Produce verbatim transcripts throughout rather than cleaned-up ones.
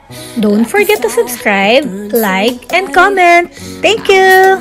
Don't forget to subscribe, like, and comment. Thank you!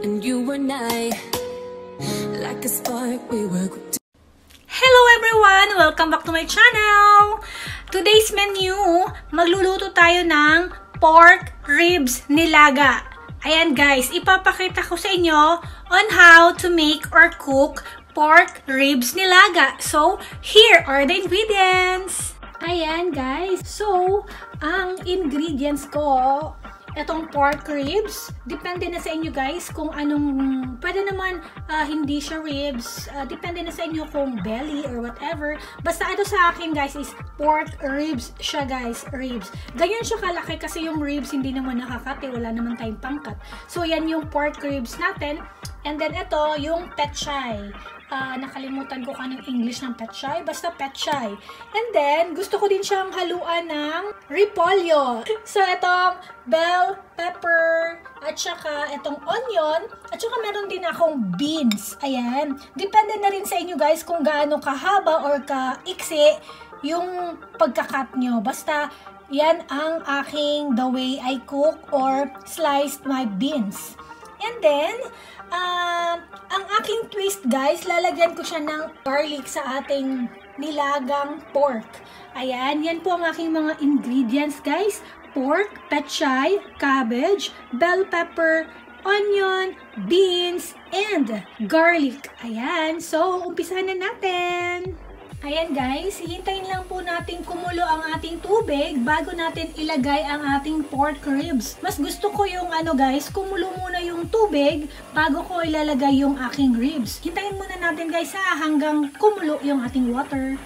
Hello everyone! Welcome back to my channel! Today's menu, magluluto tayo ng pork ribs nilaga. Ayan guys, ipapakita ko sa inyo on how to make or cook pork ribs nilaga. So, here are the ingredients. Ayan guys, so, ang ingredients ko, etong pork ribs, depende na sa inyo guys kung anong, pwede naman uh, hindi siya ribs, uh, depende na sa inyo kung belly or whatever. Basta ito sa akin guys is pork ribs siya guys, ribs. Ganyan siya kalaki kasi yung ribs hindi naman nakakati, wala naman tayong pangkat. So yan yung pork ribs natin. And then ito yung pechay. Uh, nakalimutan ko kanang English ng pechay, basta pechay. And then, gusto ko din siyang haluan ng repolyo. So, itong bell pepper, at saka itong onion, at saka meron din akong beans. Ayan. Depende na rin sa inyo guys kung gaano kahaba or kaiksi yung pagkakat nyo. Basta, yan ang aking the way I cook or sliced my beans. And then, uh, ang aking twist guys, lalagyan ko siya ng garlic sa ating nilagang pork. Ayan, yan po ang aking mga ingredients guys. Pork, pechay, cabbage, bell pepper, onion, beans, and garlic. Ayan, so umpisahan na natin. Ayan guys, hihintayin lang po natin kumulo ang ating tubig bago natin ilagay ang ating pork ribs. Mas gusto ko yung ano guys, kumulo muna yung tubig bago ko ilalagay yung aking ribs. Hintayin muna natin guys ha, hanggang kumulo yung ating water.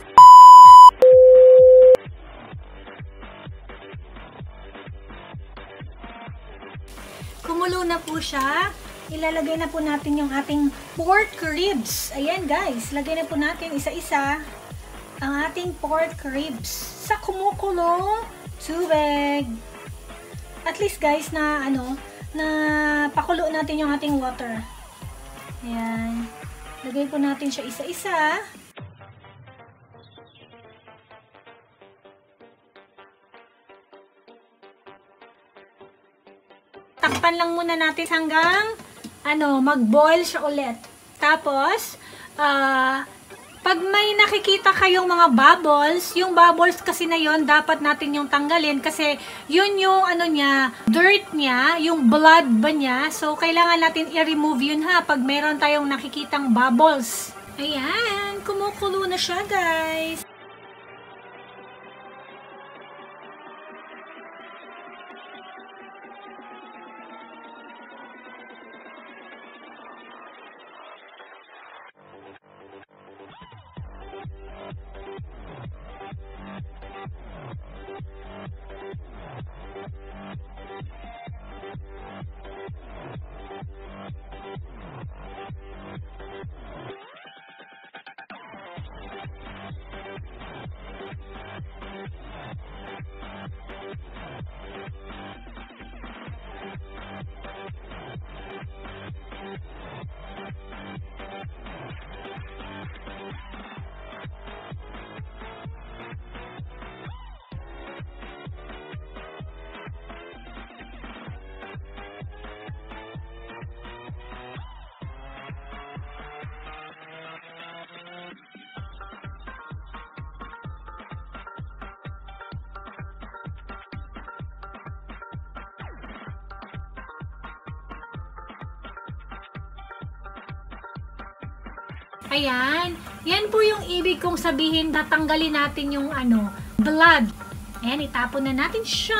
Kumulo na po siya. Ilalagay na po natin yung ating pork ribs. Ayan guys, lagay na po natin isa-isa ang ating pork ribs sa kumukulong tubig. At least guys na ano, na pakulo natin yung ating water. Ayan. Lagay po natin siya isa-isa. Takpan lang muna natin hanggang ano, mag-boil siya ulit. Tapos, uh, pag may nakikita kayong mga bubbles, yung bubbles kasi na yon dapat natin yung tanggalin kasi yun yung ano niya, dirt niya, yung blood ba niya. So, kailangan natin i-remove yun ha pag mayroon tayong nakikitang bubbles. Ayan, kumukulo na siya guys. Ayan. Yan po yung ibig kong sabihin, tatanggalin natin yung ano, blood. Ayan, itapon na natin siya.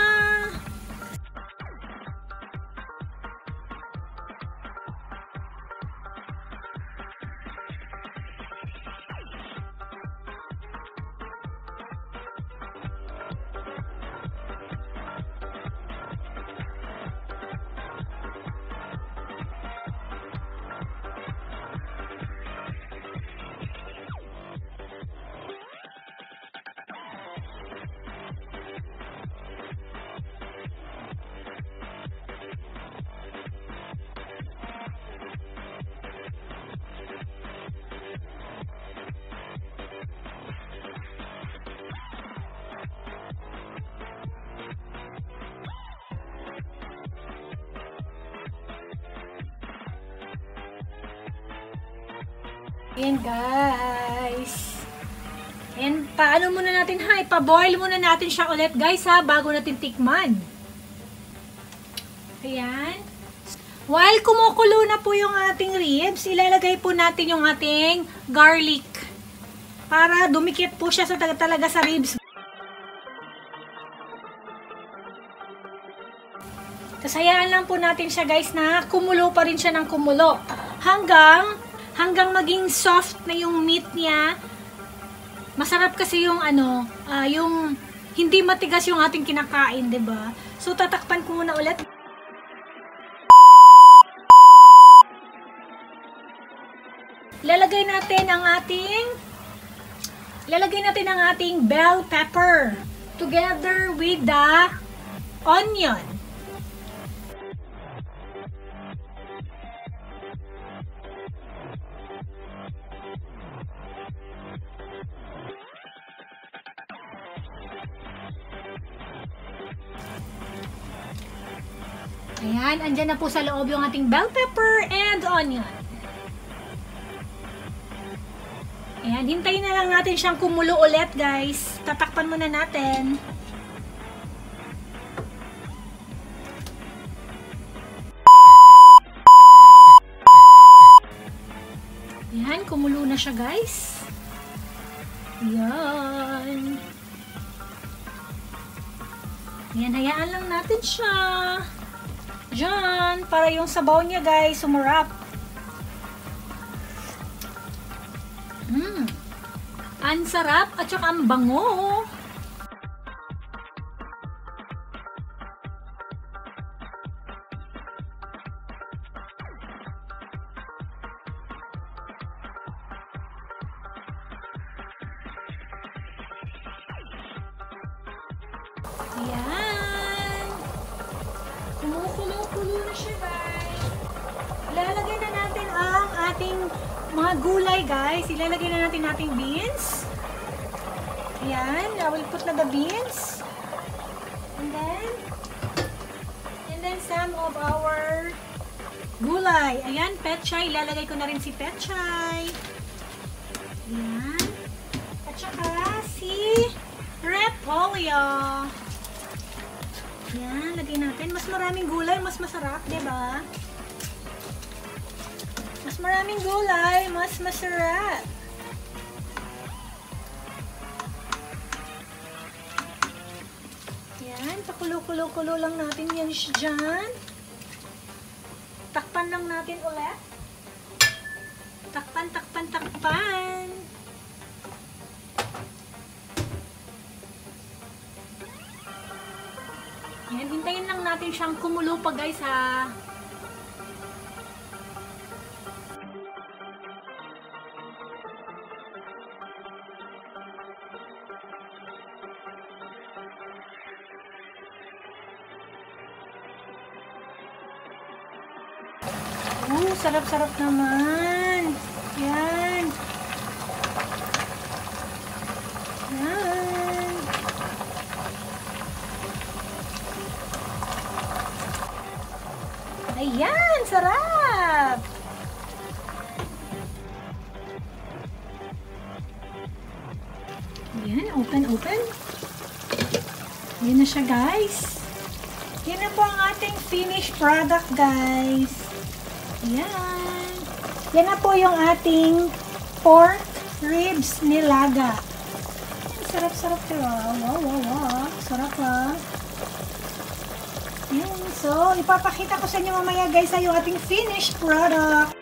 Ayan guys. And paano muna natin ha? Ipa-boil muna natin siya ulit guys ha, bago natin tikman. Ayan. While kumukulo na po yung ating ribs, ilalagay po natin yung ating garlic. Para dumikit po siya sa talaga sa ribs. Tapos hayaan lang po natin siya guys na kumulo pa rin siya ng kumulo. Hanggang, hanggang maging soft na yung meat niya. Masarap kasi yung ano, uh, yung hindi matigas yung ating kinakain, 'di ba? So tatakpan ko muna ulit. Lalagay natin ang ating Lalagay natin ang ating bell pepper together with the onion. Ayan, andyan na po sa loob yung ating bell pepper and onion. Ayan, hintayin na lang natin siyang kumulo ulit guys. Tatakpan muna natin. Ayan, kumulo na siya guys. Ayan. Ayan, hayaan lang natin siya. Diyan, para yung sabaw niya guys, sumarap. Mmm. Ang sarap at saka ang bango. Ayan. Kumukulo-kulo na siya guys. Ilalagay na natin ang ating mga gulay guys. Ilalagay na natin ating beans. Ayan. I will put na the beans. And then, and then some of our gulay. Ayan, petchay. Ilalagay ko na rin si petchay. Ayan. At saka si repolyo. Ayan, lagay natin. Mas maraming gulay, mas masarap, diba? Mas maraming gulay, mas masarap. Ayan, pakulo-kulo-kulo lang natin yan siya dyan. Takpan lang natin ulit. Takpan, takpan, takpan. Ayan, hintayin lang natin siyang kumulo pa guys ha. Oh, sarap-sarap naman. Yan. Yan. Ayan, sarap. Ayan, open, open. Ayan na siya, guys. Yan na po ang ating finished product, guys. Ayan. Yan na po yung ating pork ribs nilaga. Sarap-sarap ito. Wow, wow, wow. Sarap ha. Ayan. So, ipapakita ko sa inyo mamaya guys ay yung ating finished product.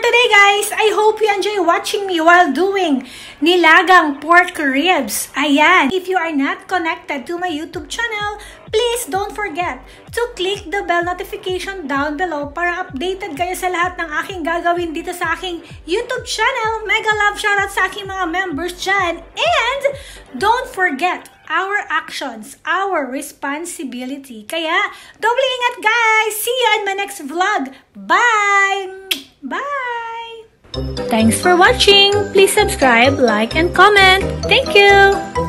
today guys, I hope you enjoy watching me while doing nilagang pork ribs. Ayan, if you are not connected to my YouTube channel, please don't forget to click the bell notification down below para updated kayo sa lahat ng aking gagawin dito sa aking YouTube channel. Mega love shoutout sa aking mga members dyan. And don't forget, our actions, our responsibility. Kaya, doble ingat guys! See you in my next vlog. Bye! Bye! Thanks for watching. Please subscribe, like, and comment. Thank you!